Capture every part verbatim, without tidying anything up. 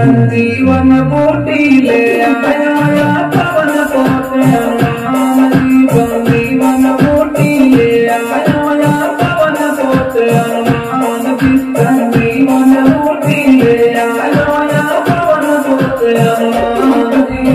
संजीवन बूटी ले आया पवन पोते हनुमान जी। संजीवन बूटी ले आया पवन पोते हनुमान जी। संजीवन बूटी ले आया पवन पोते हनुमान जी।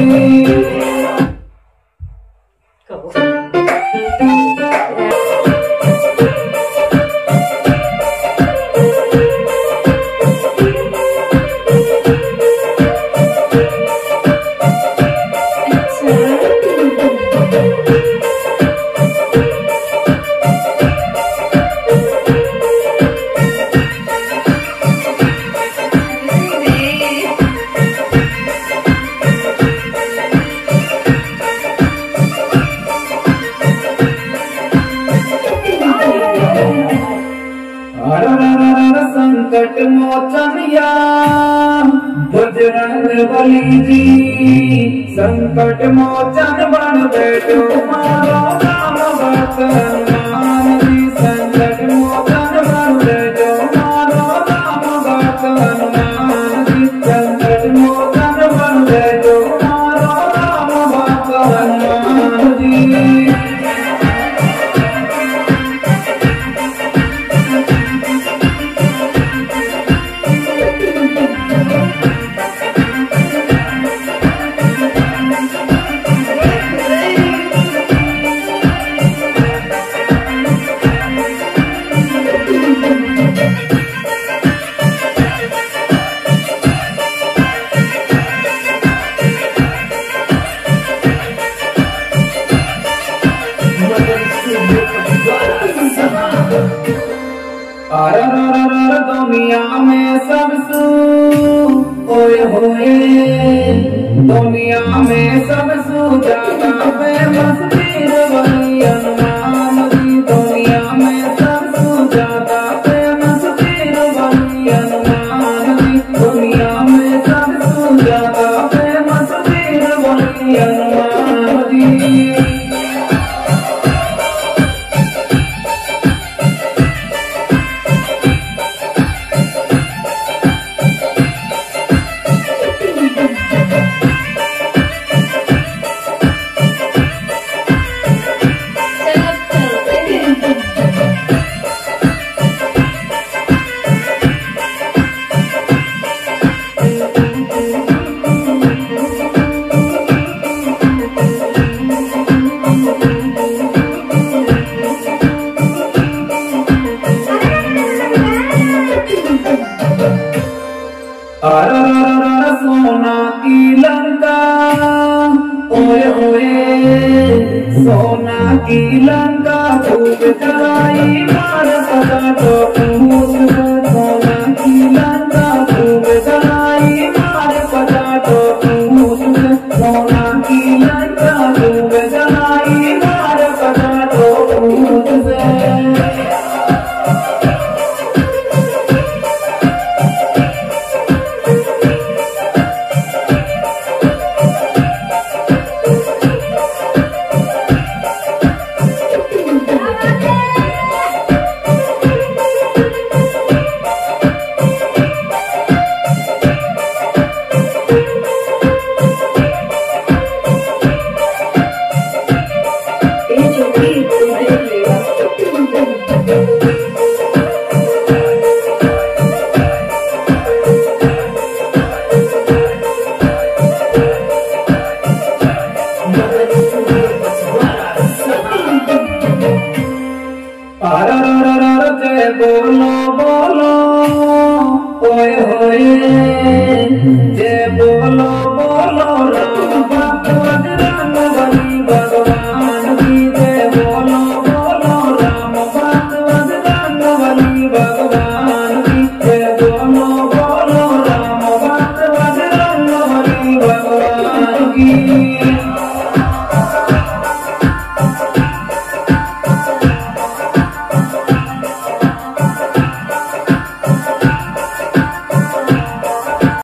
संकट मोचनिया बजरंग बली जी। संकट मोचन बन बैठो मारो नाम भक्त हनुमान जी। संकट मोचन बन बैठो मारो नाम भक्त हनुमान जी। संकट मोचन बन बैठो मारो नाम भक्त हनुमान जी। दुनिया में सब सू ओए होए। दुनिया में सब सू ज्यादा फेमस वीर बली हनुमान जी। दुनिया में सब सू ज्यादा फेमस वीर बली हनुमान जी। दुनिया में सब सू ज्यादा फेमस वीर बली हनुमान जी। सोना की लंका ओए ओए। सोना की लंका खूब जलाई मार सदा तो पूछ। सोना की लंका खूब जलाई मार सदा तो पूछ। सोना की लंका खूब जलाई मार सदा तो पूछ। जय बोलो बोलो ओए होए। जय बोलो बोलो राम भक्त बजरंग बली भगवान की। जय बोलो बोलो राम भक्त बजरंग बली भगवान की। जय बोलो बोलो राम भक्त बजरंग बली भगवान की।